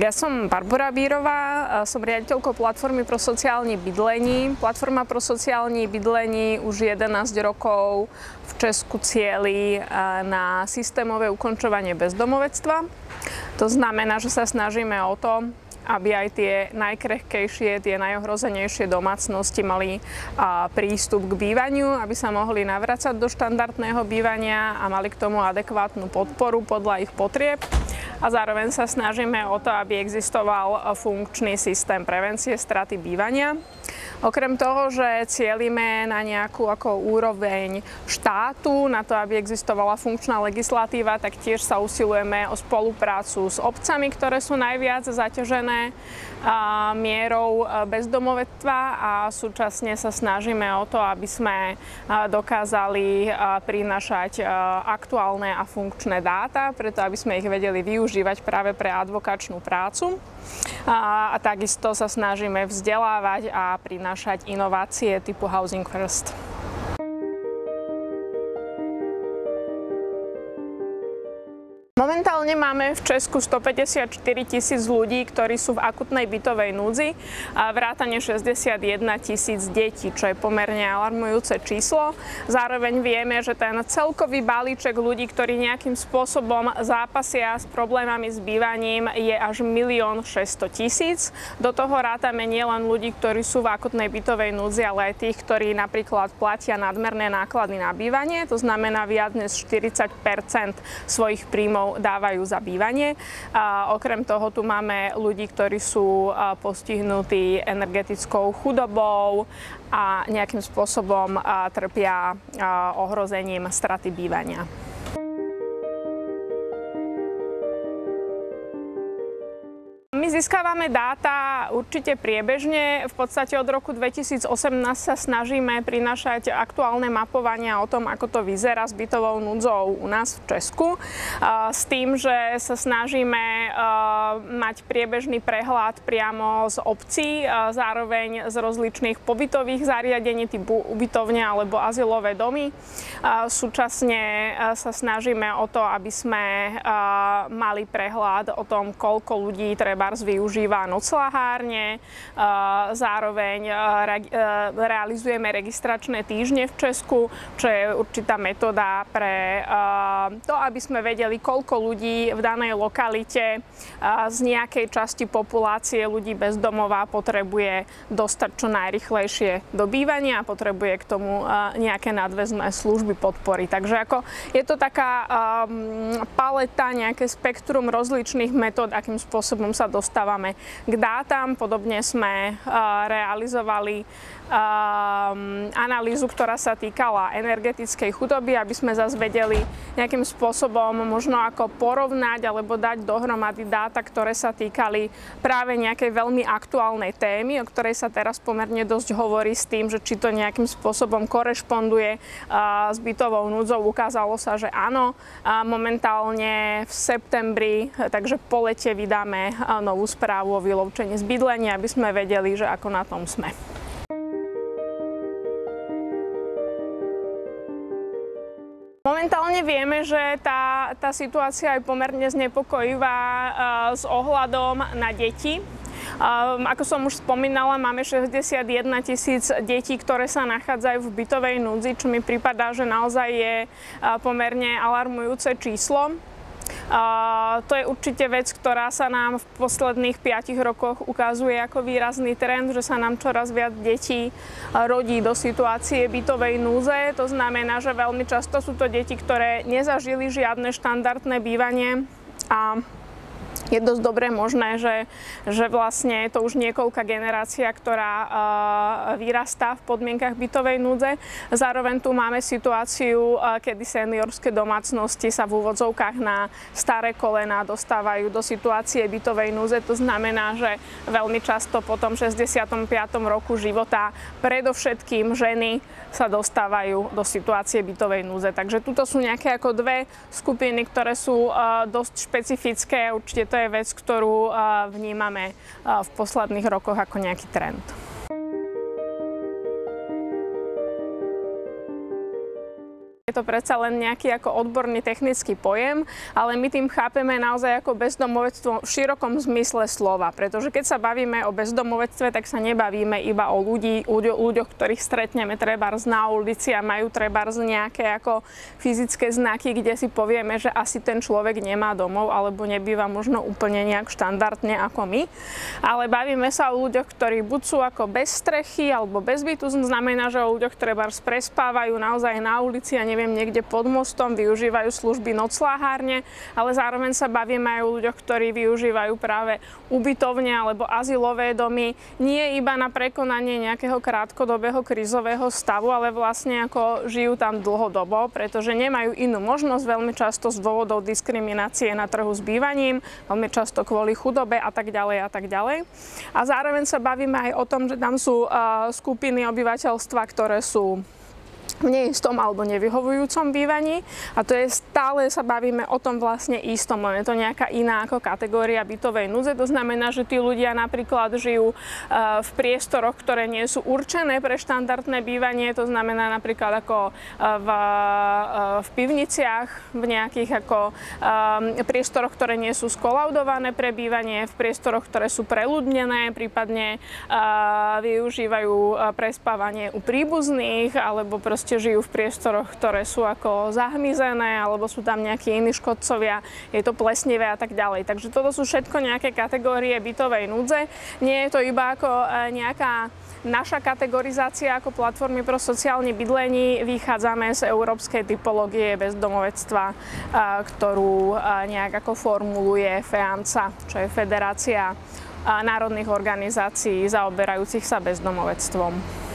Ja som Barbora Bírová, som riaditeľkou Platformy pro sociálne bydlení. Platforma pro sociálne bydlení už 11 rokov v Česku cieli na systémové ukončovanie bezdomovectva. To znamená, že sa snažíme o to, aby aj tie najkrehkejšie, tie najohrozenejšie domácnosti mali prístup k bývaniu, aby sa mohli navracať do štandardného bývania a mali k tomu adekvátnu podporu podľa ich potrieb. A zároveň sa snažíme o to, aby existoval funkčný systém prevencie straty bývania. Okrem toho, že cielime na nejakú úroveň štátu, na to, aby existovala funkčná legislatíva, tak tiež sa usilujeme o spoluprácu s obcami, ktoré sú najviac zaťažené mierou bezdomovectva a súčasne sa snažíme o to, aby sme dokázali prinášať aktuálne a funkčné dáta, preto aby sme ich vedeli využívať práve pre advokačnú prácu. A takisto sa snažíme vzdelávať a prinášať inovácie typu Housing First. Momentálne máme v Česku 154 000 ľudí, ktorí sú v akutnej bytovej núdzi a vrátane 61 000 detí, čo je pomerne alarmujúce číslo. Zároveň vieme, že ten celkový balíček ľudí, ktorí nejakým spôsobom zápasia s problémami s bývaním, je až 1 600 000. Do toho rátame nielen ľudí, ktorí sú v akutnej bytovej núdzi, ale aj tých, ktorí napríklad platia nadmerné náklady na bývanie, to znamená viac než 40% svojich príjmov dávajú za bývanie. Okrem toho tu máme ľudí, ktorí sú postihnutí energetickou chudobou a nejakým spôsobom trpia ohrozením straty bývania. My získavame dáta určite priebežne. V podstate od roku 2018 sa snažíme prinášať aktuálne mapovania o tom, ako to vyzerá s bytovou núdzou u nás v Česku. S tým, že sa snažíme mať priebežný prehľad priamo z obcí, zároveň z rozličných pobytových zariadení typu ubytovne alebo azylové domy. Súčasne sa snažíme o to, aby sme mali prehľad o tom, koľko ľudí treba využíva nocľahárne, zároveň realizujeme registračné týždne v Česku, čo je určitá metóda pre to, aby sme vedeli, koľko ľudí v danej lokalite z nejakej časti populácie ľudí bez domova potrebuje dostať čo najrychlejšie do bývania a potrebuje k tomu nejaké nadväzné služby podpory. Takže je to taká paleta, nejaké spektrum rozličných metód, akým spôsobom sa dostávame k dátam. Podobne sme realizovali analýzu, ktorá sa týkala energetickej chudoby, aby sme zase vedeli nejakým spôsobom možno ako porovnať alebo dať dohromady dáta, ktoré sa týkali práve nejakej veľmi aktuálnej témy, o ktorej sa teraz pomerne dosť hovorí, s tým, že či to nejakým spôsobom korešponduje s bytovou núdzou. Ukázalo sa, že áno. Momentálne v septembri, takže po lete vydáme novú správu o vylúčení z bydlenia, aby sme vedeli, že ako na tom sme. Momentálne vieme, že tá situácia je pomerne znepokojivá s ohľadom na deti. Ako som už spomínala, máme 61 000 detí, ktoré sa nachádzajú v bytovej núdzi, čo mi pripadá, že naozaj je pomerne alarmujúce číslo. To je určite vec, ktorá sa nám v posledných 5 rokoch ukazuje ako výrazný trend, že sa nám čoraz viac detí rodí do situácie bytovej núdze. To znamená, že veľmi často sú to deti, ktoré nezažili žiadne štandardné bývanie a je dosť dobre možné, že vlastne je to už niekoľká generácia, ktorá vyrastá v podmienkach bytovej núdze. Zároveň tu máme situáciu, kedy seniorské domácnosti sa v úvodzovkách na staré kolená dostávajú do situácie bytovej núdze. To znamená, že veľmi často po tom 65. roku života predovšetkým ženy sa dostávajú do situácie bytovej núdze. Takže tuto sú nejaké dve skupiny, ktoré sú dosť špecifické. Určite to je vec, ktorú vnímame v posledných rokoch ako nejaký trend. to predsa len nejaký ako odborný technický pojem, ale my tým chápeme naozaj ako bezdomovectvo v širokom zmysle slova, pretože keď sa bavíme o bezdomovectve, tak sa nebavíme iba o ľuďoch, ktorých stretneme trebárs na ulici a majú trebárs nejaké ako fyzické znaky, kde si povieme, že asi ten človek nemá domov alebo nebýva možno úplne nejak štandardne ako my, ale bavíme sa o ľuďoch, ktorí buď sú ako bez strechy alebo bez bytu, znamená, že o ľuďoch trebárs prespávajú naozaj na ulici, ja neviem, niekde pod mostom, využívajú služby nocľahárne, ale zároveň sa bavíme aj o ľuďoch, ktorí využívajú práve ubytovne alebo azylové domy, nie iba na prekonanie nejakého krátkodobého krízového stavu, ale vlastne ako žijú tam dlhodobo, pretože nemajú inú možnosť, veľmi často z dôvodov diskriminácie na trhu s bývaním, veľmi často kvôli chudobe a tak ďalej a tak ďalej. A zároveň sa bavíme aj o tom, že tam sú skupiny obyvateľstva, ktoré sú v neistom alebo nevyhovujúcom bývaní a to je stále sa bavíme o tom vlastne istom, len je to nejaká iná ako kategória bytovej núdze. To znamená, že tí ľudia napríklad žijú v priestoroch, ktoré nie sú určené pre štandardné bývanie, to znamená napríklad ako v pivniciach, v nejakých ako priestoroch, ktoré nie sú skolaudované pre bývanie, v priestoroch, ktoré sú preľudnené, prípadne využívajú prespávanie u príbuzných alebo proste žijú v priestoroch, ktoré sú ako zahmyzené, alebo sú tam nejakí iní škodcovia, je to plesnivé a tak ďalej. Takže toto sú všetko nejaké kategórie bytovej núdze. Nie je to iba ako nejaká naša kategorizácia ako platformy pro sociálne bydlení. Vychádzame z európskej typológie bezdomovectva, ktorú nejak ako formuluje FEANCA, čo je Federácia národných organizácií zaoberajúcich sa bezdomovectvom.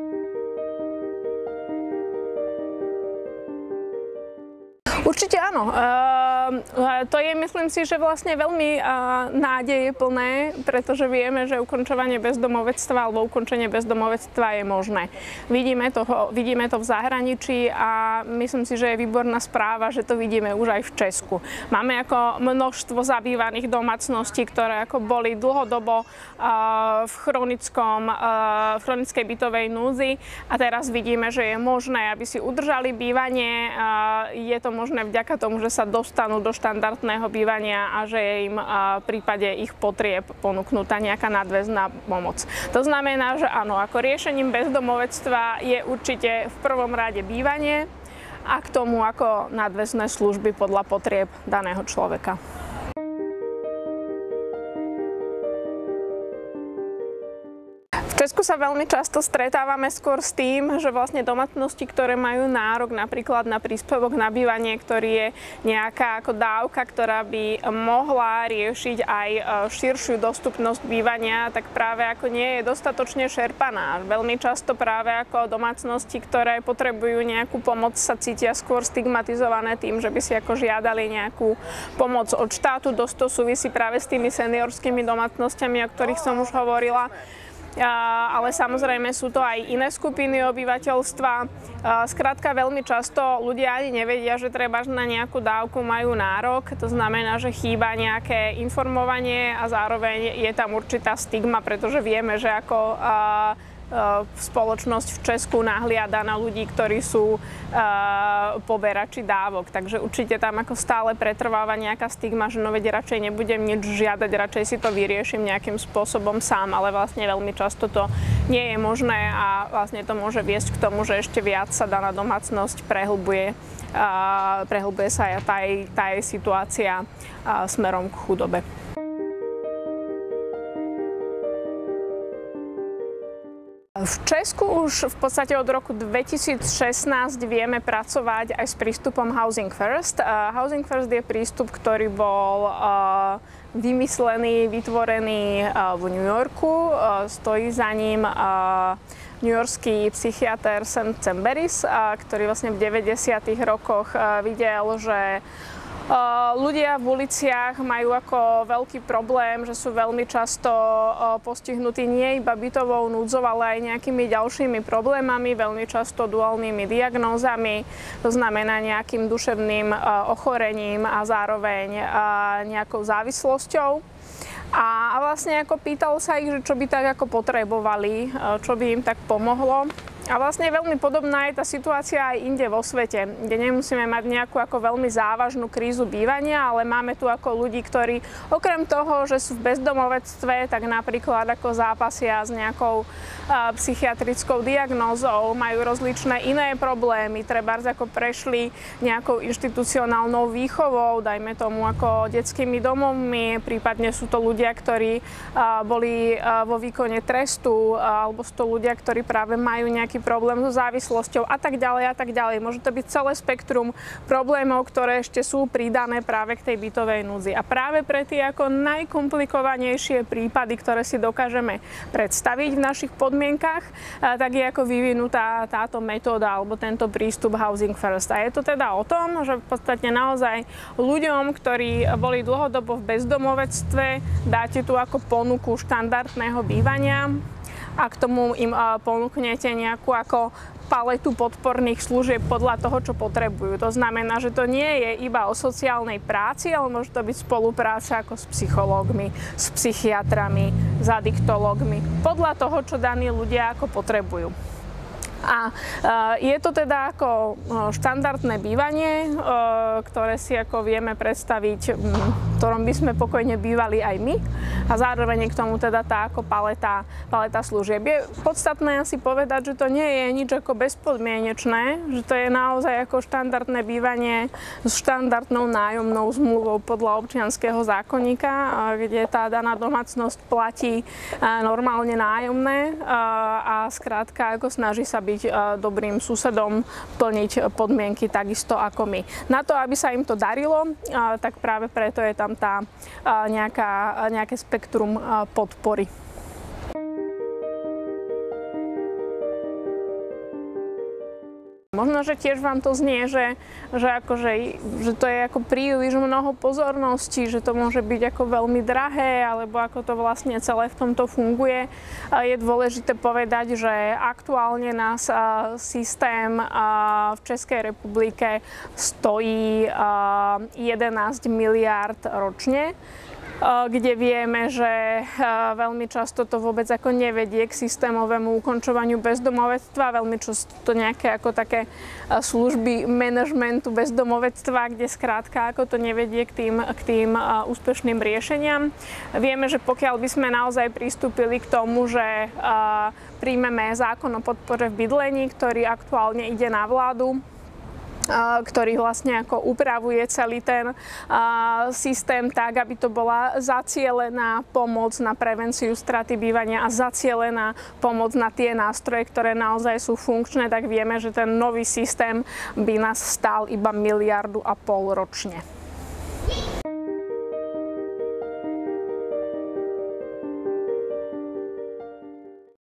Určite áno. To je, myslím si, že vlastne veľmi nádejeplné, pretože vieme, že ukončovanie bezdomovectva alebo ukončenie bezdomovectva je možné. Vidíme to v zahraničí a myslím si, že je výborná správa, že to vidíme už aj v Česku. Máme ako množstvo zabývaných domácností, ktoré ako boli dlhodobo v chronickej bytovej núdzi a teraz vidíme, že je možné, aby si udržali bývanie. Je to možné vďaka tomu, že sa dostanú do štandardného bývania a že je im v prípade ich potrieb ponúknutá nejaká nadväzná pomoc. To znamená, že áno, ako riešením bezdomovectva je určite v prvom rade bývanie a k tomu ako nadväzné služby podľa potrieb daného človeka. V Česku sa veľmi často stretávame skôr s tým, že vlastne domácnosti, ktoré majú nárok napríklad na príspevok na bývanie, ktorý je nejaká ako dávka, ktorá by mohla riešiť aj širšiu dostupnosť bývania, tak práve ako nie je dostatočne šerpaná. Veľmi často práve ako domácnosti, ktoré potrebujú nejakú pomoc, sa cítia skôr stigmatizované tým, že by si ako žiadali nejakú pomoc od štátu. Dosť to súvisí práve s tými seniorskými domácnosťami, o ktorých som už hovorila. Ale samozrejme sú to aj iné skupiny obyvateľstva. Skrátka veľmi často ľudia ani nevedia, že treba na nejakú dávku majú nárok. To znamená, že chýba nejaké informovanie a zároveň je tam určitá stigma, pretože vieme, že ako spoločnosť v Česku nahliada na ľudí, ktorí sú poberači dávok. Takže určite tam ako stále pretrváva nejaká stigma, že no veď radšej nebudem nič žiadať, radšej si to vyriešim nejakým spôsobom sám, ale vlastne veľmi často to nie je možné a vlastne to môže viesť k tomu, že ešte viac sa daná domácnosť prehlbuje sa aj tá jej situácia smerom k chudobe. V Česku už v podstate od roku 2016 vieme pracovať aj s prístupom Housing First. Housing First je prístup, ktorý bol vymyslený, vytvorený v New Yorku. Stojí za ním newyorský psychiater Sam Cemberis, ktorý vlastne v 90. rokoch videl, že ľudia v uliciach majú ako veľký problém, že sú veľmi často postihnutí nie iba bytovou núdzou, ale aj nejakými ďalšími problémami, veľmi často duálnymi diagnózami, to znamená nejakým duševným ochorením a zároveň nejakou závislosťou. A vlastne ako pýtal sa ich, že čo by tak ako potrebovali, čo by im tak pomohlo. A vlastne veľmi podobná je tá situácia aj inde vo svete, kde nemusíme mať nejakú ako veľmi závažnú krízu bývania, ale máme tu ako ľudí, ktorí okrem toho, že sú v bezdomovectve, tak napríklad ako zápasia s nejakou psychiatrickou diagnózou, majú rozličné iné problémy, trebárs ako prešli nejakou inštitucionálnou výchovou, dajme tomu ako detskými domovmi, prípadne sú to ľudia, ktorí boli vo výkone trestu, alebo sú to ľudia, ktorí práve majú nejaký problém so závislosťou a tak ďalej a tak ďalej. Môže to byť celé spektrum problémov, ktoré ešte sú pridané práve k tej bytovej núdzi. A práve pre tie ako najkomplikovanejšie prípady, ktoré si dokážeme predstaviť v našich podmienkach, tak je ako vyvinutá táto metóda alebo tento prístup Housing First. A je to teda o tom, že v podstate naozaj ľuďom, ktorí boli dlhodobo v bezdomovectve, dáte tu ako ponuku štandardného bývania a k tomu im ponúknete nejakú ako paletu podporných služieb podľa toho, čo potrebujú. To znamená, že to nie je iba o sociálnej práci, ale môže to byť spolupráca ako s psychológmi, s psychiatrami, s adiktológmi, podľa toho, čo daní ľudia ako potrebujú. A je to teda ako štandardné bývanie, ktoré si ako vieme predstaviť, v ktorom by sme pokojne bývali aj my. A zároveň k tomu teda tá ako paleta služieb. Je podstatné asi povedať, že to nie je nič ako bezpodmienečné, že to je naozaj ako štandardné bývanie s štandardnou nájomnou zmluvou podľa občianskeho zákonníka, kde tá daná domácnosť platí normálne nájomné a skrátka ako snaží sa byť dobrým susedom, plniť podmienky takisto ako my. Na to, aby sa im to darilo, tak práve preto je tam tá nejaké spektrum podpory. Možno, že tiež vám to znie, že to je ako príliš mnoho pozorností, že to môže byť ako veľmi drahé, alebo ako to vlastne celé v tomto funguje. Je dôležité povedať, že aktuálne nás systém v Českej republike stojí 11 miliárd ročne, kde vieme, že veľmi často to vôbec ako nevedie k systémovému ukončovaniu bezdomovectva, veľmi často to nejaké ako také služby manažmentu bezdomovectva, kde skrátka ako to nevedie k tým úspešným riešeniam. Vieme, že pokiaľ by sme naozaj pristúpili k tomu, že príjmeme zákon o podpore v bydlení, ktorý aktuálne ide na vládu, ktorý vlastne ako upravuje celý ten systém tak, aby to bola zacielená pomoc na prevenciu straty bývania a zacielená pomoc na tie nástroje, ktoré naozaj sú funkčné, tak vieme, že ten nový systém by nás stál iba 1,5 miliardy ročne.